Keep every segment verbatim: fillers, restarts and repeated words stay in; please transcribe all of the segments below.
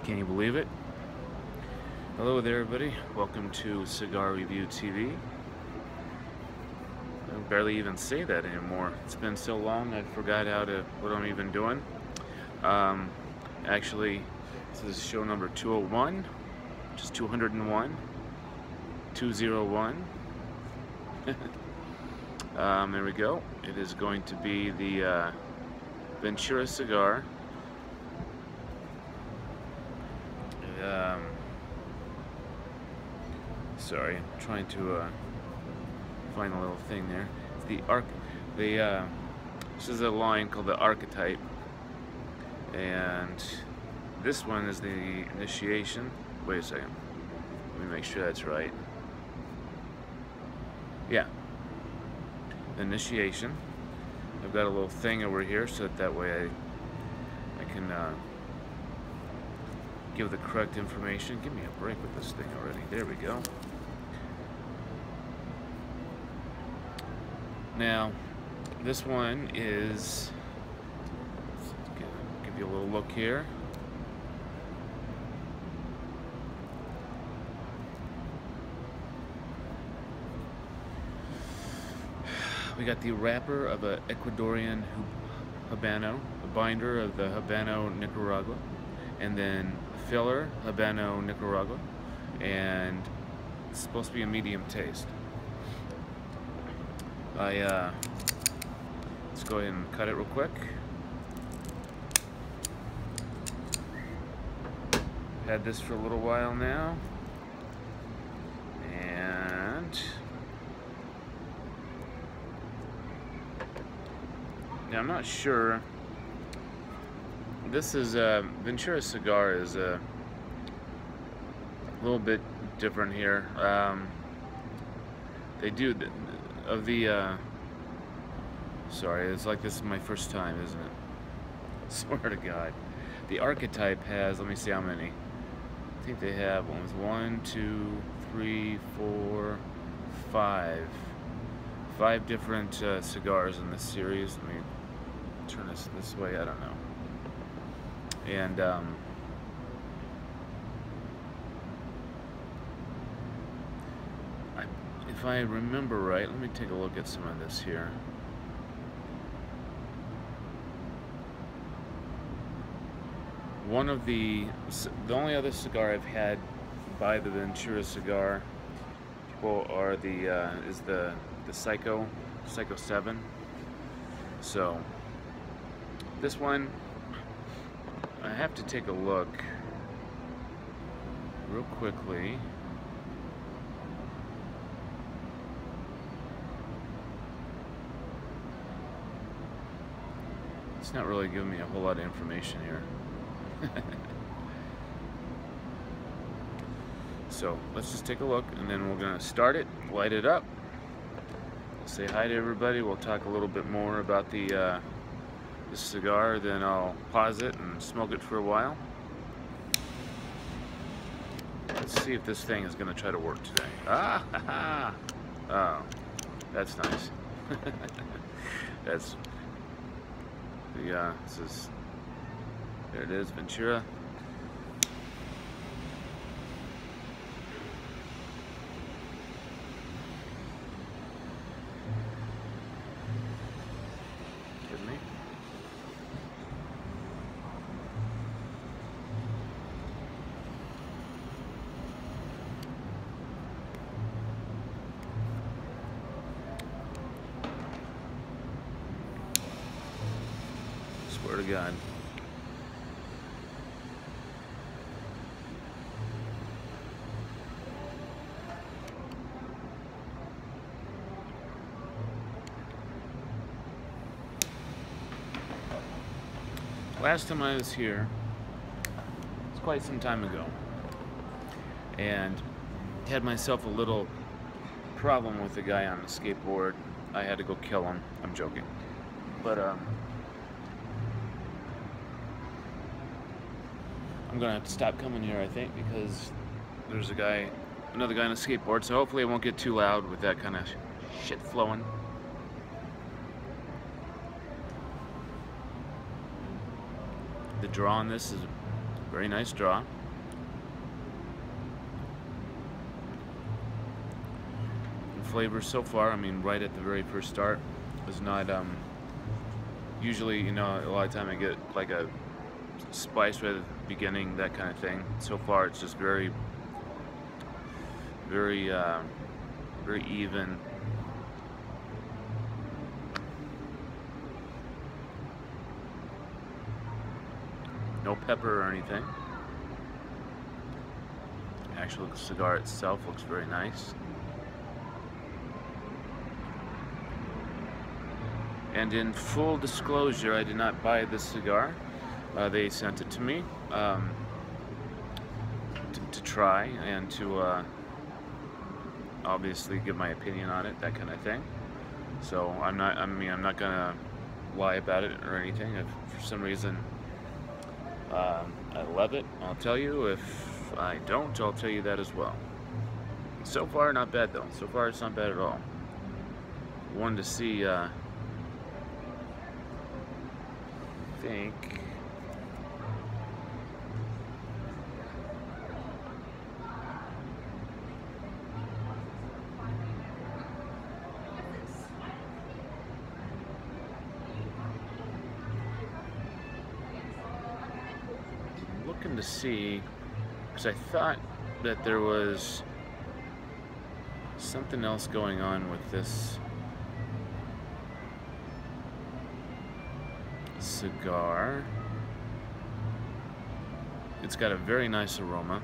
Can you believe it? Hello there, everybody. Welcome to Cigar Review T V. I barely even say that anymore. It's been so long, I forgot how to what I'm even doing. Um, actually, this is show number two oh one, which is two hundred and one, two oh one. um, there we go. It is going to be the uh, Ventura Cigar. Um, sorry, I'm trying to uh, find a little thing there. It's the arc. The uh, this is a line called the Archetype, and this one is the Initiation. Wait a second. Let me make sure that's right. Yeah, Initiation. I've got a little thing over here so that that way I I can. Uh, give the correct information. Give me a break with this thing already. There we go. Now, this one is, let's give, give you a little look here. We got the wrapper of an Ecuadorian Habano, a binder of the Habano Nicaragua, and then filler Habano Nicaragua, and it's supposed to be a medium taste. I uh, let's go ahead and cut it real quick. Had this for a little while now, and now I'm not sure. This is uh, Ventura Cigar is a little bit different here. Um, they do the, of the. Uh, sorry, it's like this is my first time, isn't it? Swear to God, the Archetype has. Let me see how many. I think they have one, one, two, three, four, five, five different uh, cigars in this series. Let me turn this this way. I don't know. And um, I, if I remember right, let me take a look at some of this here. One of the, the only other cigar I've had by the Ventura Cigar people are the uh, is the the Psycho Psycho seven. So this one, I have to take a look real quickly. It's not really giving me a whole lot of information here. So let's just take a look, and then we're gonna start it, light it up. We'll say hi to everybody. We'll talk a little bit more about the uh, this cigar, then I'll pause it and smoke it for a while. Let's see if this thing is going to try to work today. Ah, ha, ha. Oh, that's nice. That's the uh, this is there. It is Ventura. Kidding me? Swear to God. Last time I was here, it's quite some time ago, and had myself a little problem with the guy on the skateboard. I had to go kill him. I'm joking. But um, I'm gonna have to stop coming here, I think, because there's a guy, another guy on a skateboard, so hopefully it won't get too loud with that kind of shit flowing. The draw on this is Very nice draw. The flavor so far, I mean, right at the very first start, is not, um, usually, you know, a lot of time I get like a spice right at the beginning, that kind of thing. So far, it's just very, very, uh, very even. No pepper or anything. The actual cigar itself looks very nice. And in full disclosure, I did not buy this cigar. Uh, they sent it to me um, to, to try and to uh, obviously give my opinion on it, that kind of thing. So I'm not, I mean, I'm not gonna lie about it or anything. If for some reason um, I love it, I'll tell you. If I don't, I'll tell you that as well. So far, not bad though. So far, it's not bad at all. Wanted to see. Uh, think I'm looking to see, because I thought that there was something else going on with this cigar. It's got a very nice aroma,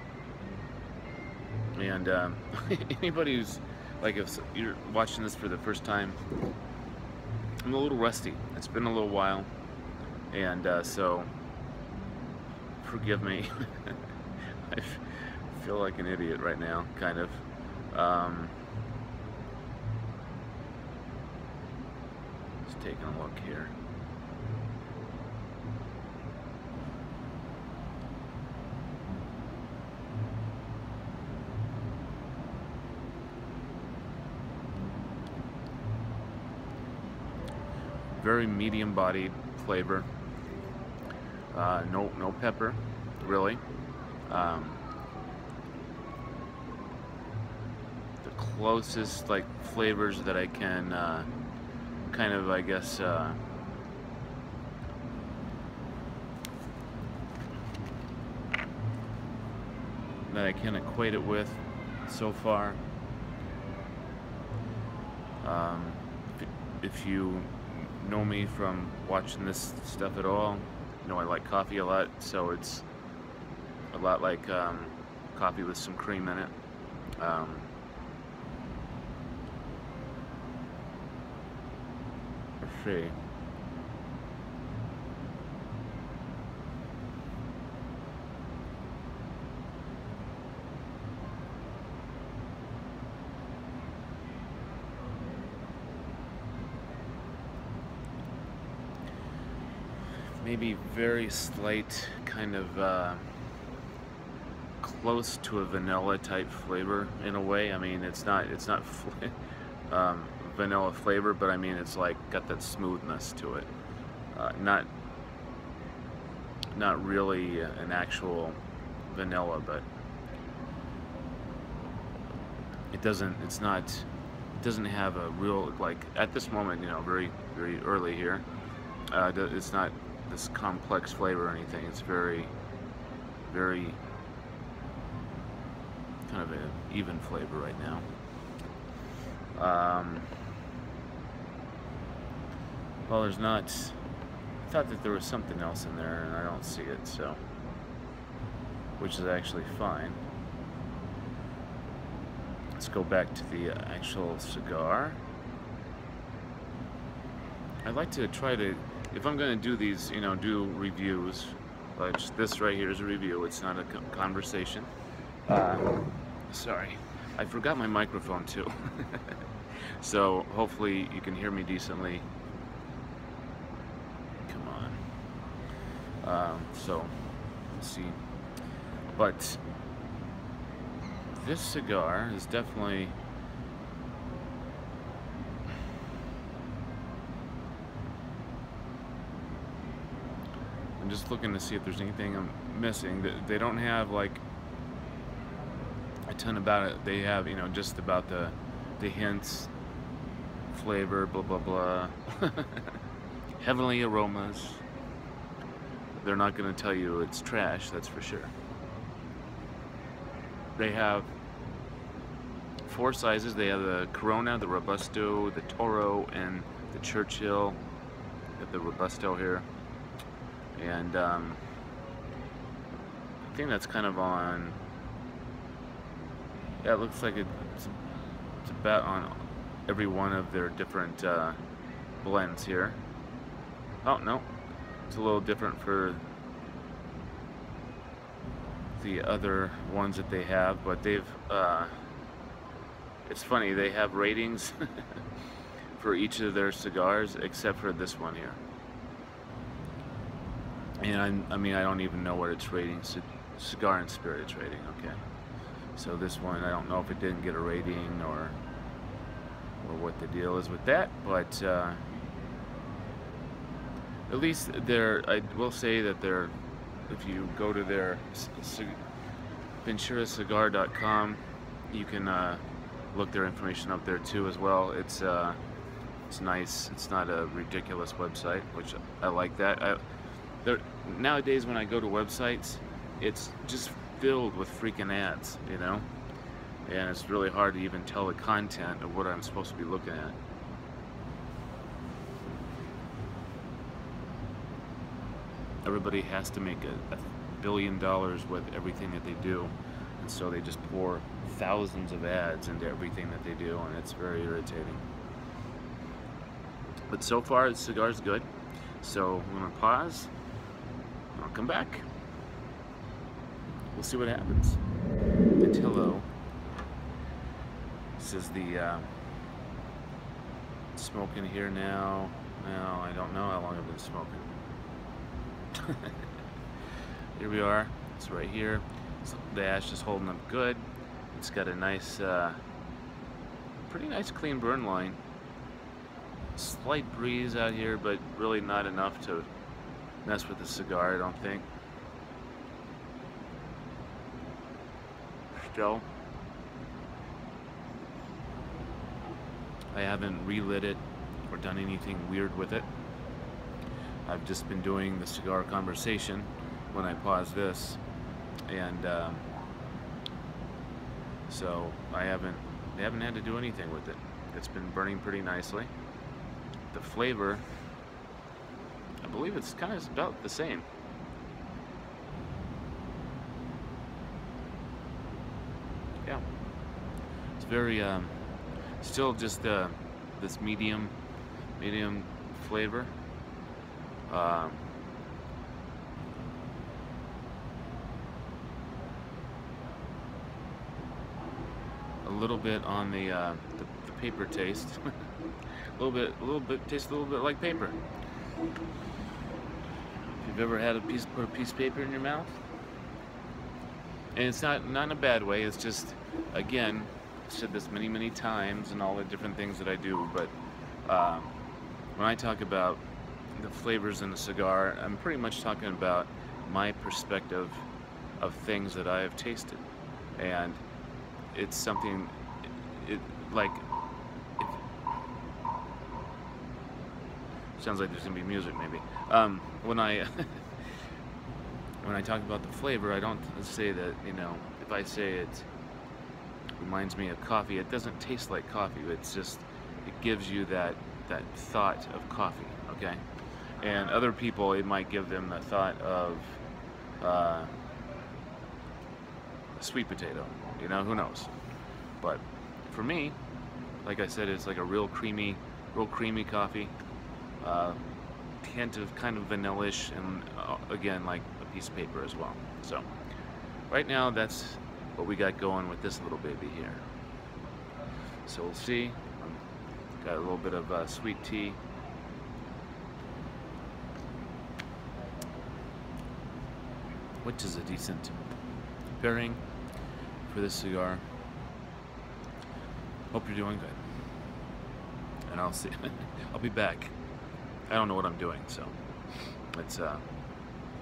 and um, anybody who's like, if you're watching this for the first time, I'm a little rusty. It's been a little while, and uh, so forgive me. I feel like an idiot right now, kind of. Um, just taking a look here. Very medium-bodied flavor. Uh, no, no pepper, really. Um, the closest like flavors that I can uh, kind of, I guess, uh, that I can equate it with so far. Um, if, if you know me from watching this stuff at all, you know I like coffee a lot, so it's a lot like um, coffee with some cream in it. Um, let's see. Maybe very slight, kind of uh, close to a vanilla type flavor in a way. I mean, it's not it's not um, vanilla flavor, but I mean it's like got that smoothness to it. Uh, not not really an actual vanilla, but it doesn't. It's not. It doesn't have a real, like, at this moment, you know, very very early here. Uh, it's not this complex flavor or anything. It's very, very kind of an even flavor right now. Um, well, there's not. I thought that there was something else in there, and I don't see it, so, which is actually fine. Let's go back to the actual cigar. I'd like to try to, if I'm going to do these, you know, do reviews, like this right here is a review, it's not a conversation. Uh, sorry, I forgot my microphone too. So hopefully you can hear me decently. Come on. Um, so, let's see. But this cigar is definitely I'm just looking to see if there's anything I'm missing. They, they don't have like a ton about it. They have, you know, just about the the hints, flavor, blah blah blah, heavenly aromas. They're not going to tell you it's trash, that's for sure. They have four sizes. They have the Corona, the Robusto, the Toro, and the Churchill. Got the Robusto here, and um, I think that's kind of on. Yeah, it looks like it's, it's about on every one of their different uh, blends here. Oh no, it's a little different for the other ones that they have, but they've. Uh, it's funny, they have ratings for each of their cigars except for this one here. And I, I mean, I don't even know what it's rating. C Cigar and Spirit it's rating. Okay. So this one, I don't know if it didn't get a rating or or what the deal is with that, but uh, at least they're, I will say that they're, if you go to their Ventura Cigar dot com, you can uh, look their information up there too as well. It's uh, it's nice. It's not a ridiculous website, which I like that. I, there, nowadays when I go to websites, it's just filled with freaking ads, you know, and it's really hard to even tell the content of what I'm supposed to be looking at. Everybody has to make a, a billion dollars with everything that they do, and so they just pour thousands of ads into everything that they do, and it's very irritating. But so far the cigar's good, so I'm gonna pause. I'll come back. We'll see what happens. And hello. This is the uh, smoking here now. Now I don't know how long I've been smoking. Here we are. It's right here. So the ash is holding up good. It's got a nice, uh, pretty nice clean burn line. Slight breeze out here, but really not enough to mess with the cigar, I don't think. Still, I haven't relit it or done anything weird with it. I've just been doing the cigar conversation when I pause this, and um, so I haven't I haven't had to do anything with it. It's been burning pretty nicely. The flavor, I believe it's kind of about the same. Yeah, it's very um, still just uh, this medium medium flavor. Um, a little bit on the, uh, the, the paper taste. a little bit, a little bit tastes a little bit like paper. If you've ever had a piece, put a piece of paper in your mouth, and it's not not in a bad way. It's just, again, I've said this many many times and all the different things that I do, but uh, when I talk about the flavors in the cigar, I'm pretty much talking about my perspective of things that I have tasted, and it's something, it like, it sounds like there's gonna be music maybe. Um, when I when I talk about the flavor, I don't say that, you know, if I say it reminds me of coffee, it doesn't taste like coffee. It's just, it gives you that that thought of coffee, okay? And other people, it might give them the thought of uh, sweet potato, you know, who knows? But for me, like I said, it's like a real creamy, real creamy coffee, uh, hint of kind of vanilla-ish, and uh, again, like a piece of paper as well. So right now, that's what we got going with this little baby here. So we'll see. Got a little bit of uh, sweet tea. Which is a decent pairing for this cigar. Hope you're doing good. And I'll see. I'll be back. I don't know what I'm doing, so let's uh,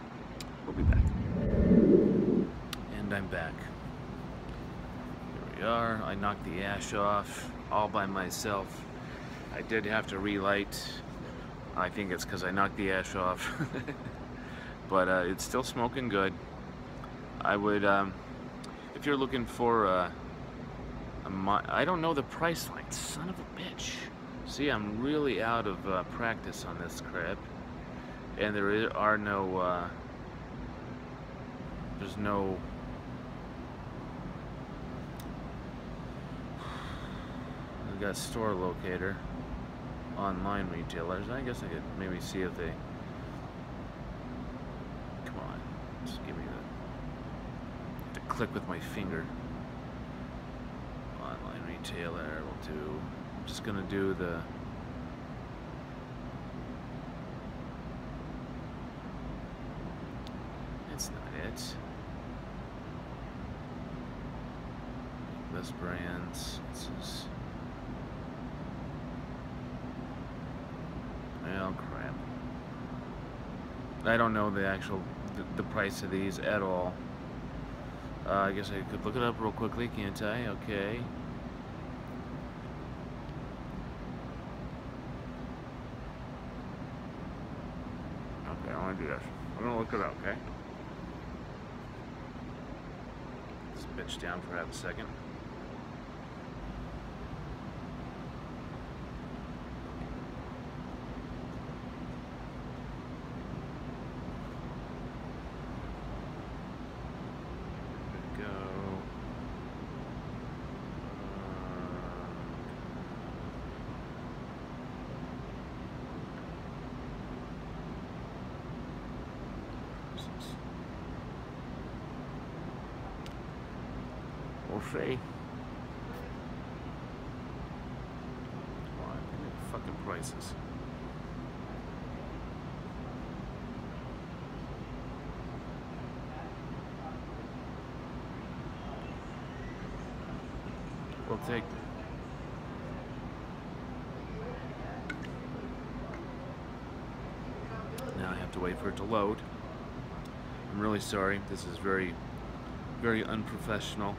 We'll be back. And I'm back. Here we are. I knocked the ash off all by myself. I did have to relight. I think it's because I knocked the ash off. But uh, it's still smoking good. I would, um, if you're looking for a, a mo I don't know the price line. Son of a bitch. See, I'm really out of uh, practice on this crap. And there are no, uh, there's no, we got store locator, online retailers. I guess I could maybe see if they, come on, just give me the, to click with my finger. Online retailer will do, I'm just gonna do the, that's not it. List brands, this is, well, crap. I don't know the actual, the, the price of these at all. Uh, I guess I could look it up real quickly, can't I? Okay. Okay, I want to do this. I'm going to look it up, okay? This bitch down for half a second. Orphe. Come on, give me the fucking prices. We'll take. Now I have to wait for it to load. I'm really sorry. This is very, very unprofessional.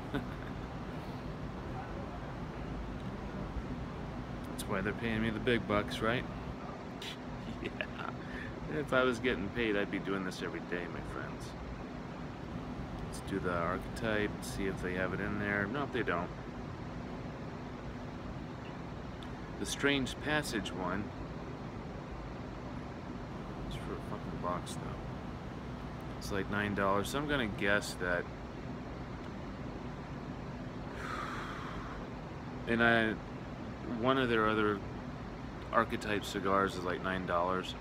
That's why they're paying me the big bucks, right? Yeah. If I was getting paid, I'd be doing this every day, my friends. Let's do the Archetype, see if they have it in there. No, they don't. The Strange Passage one. It's for a fucking box, though. It's like nine dollars, so I'm gonna guess that. And I, one of their other Archetype cigars is like nine dollars.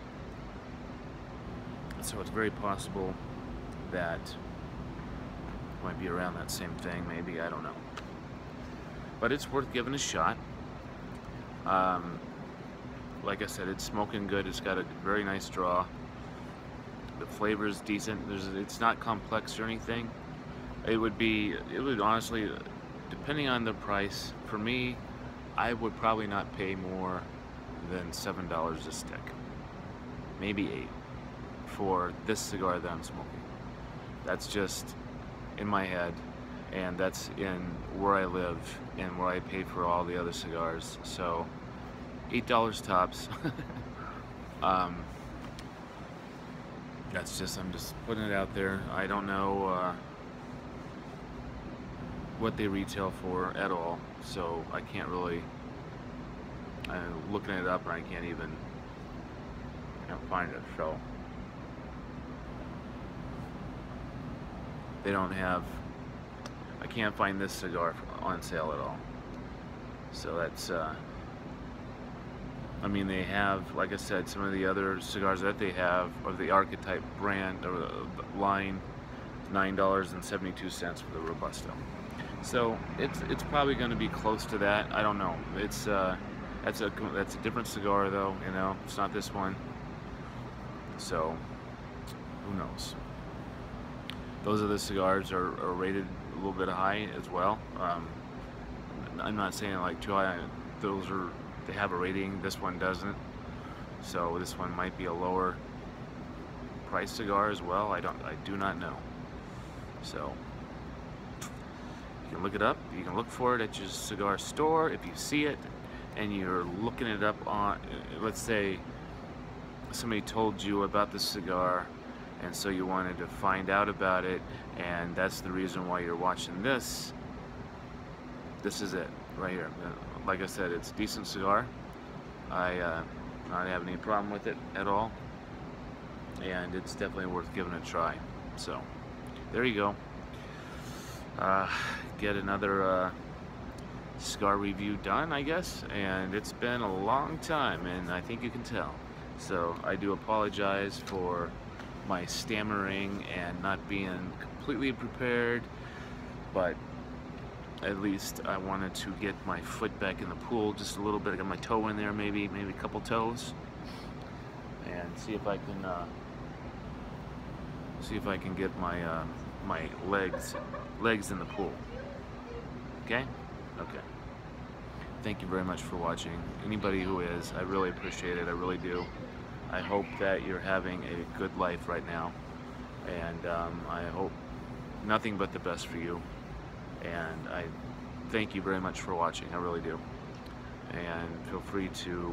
So it's very possible that it might be around that same thing, maybe, I don't know. But it's worth giving a shot. Um, like I said, it's smoking good. It's got a very nice draw. The flavor is decent. There's, it's not complex or anything. It would be, it would honestly, depending on the price, for me, I would probably not pay more than seven dollars a stick. Maybe eight for this cigar that I'm smoking. That's just in my head, and that's in where I live and where I pay for all the other cigars. So eight dollars tops. um, that's just, I'm just putting it out there. I don't know uh, what they retail for at all, so I can't really, I'm looking it up and I can't even can't find it. So they don't have, I can't find this cigar on sale at all. So that's, uh, I mean, they have, like I said, some of the other cigars that they have of the Archetype brand or the line, nine dollars and seventy-two cents for the Robusto. So it's it's probably going to be close to that. I don't know. It's uh, that's a that's a different cigar though. You know, it's not this one. So who knows? Those other cigars are, are rated a little bit high as well. Um, I'm not saying like too high. Those are, they have a rating. This one doesn't. So this one might be a lower price cigar as well. I don't, I do not know. So you can look it up. You can look for it at your cigar store if you see it, and you're looking it up on. Let's say somebody told you about the cigar, and so you wanted to find out about it, and that's the reason why you're watching this. This is it right here. Like I said, it's a decent cigar. I uh, not have any problem with it at all, and it's definitely worth giving a try. So there you go. Uh, get another uh, cigar review done, I guess, and it's been a long time, and I think you can tell. So I do apologize for my stammering and not being completely prepared, but at least I wanted to get my foot back in the pool just a little bit. I got my toe in there, maybe maybe a couple toes, and see if I can uh, see if I can get my uh, my legs legs in the pool. Okay? Okay. Thank you very much for watching. Anybody who is, I really appreciate it. I really do. I hope that you're having a good life right now, and um, I hope nothing but the best for you. And I thank you very much for watching. I really do. And feel free to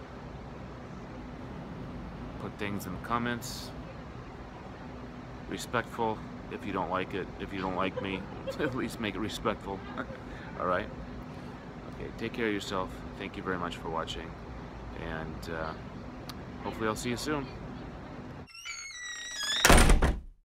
put things in the comments. Respectful if you don't like it. If you don't like me, at least make it respectful. All right? Okay, take care of yourself. Thank you very much for watching. And uh, hopefully I'll see you soon.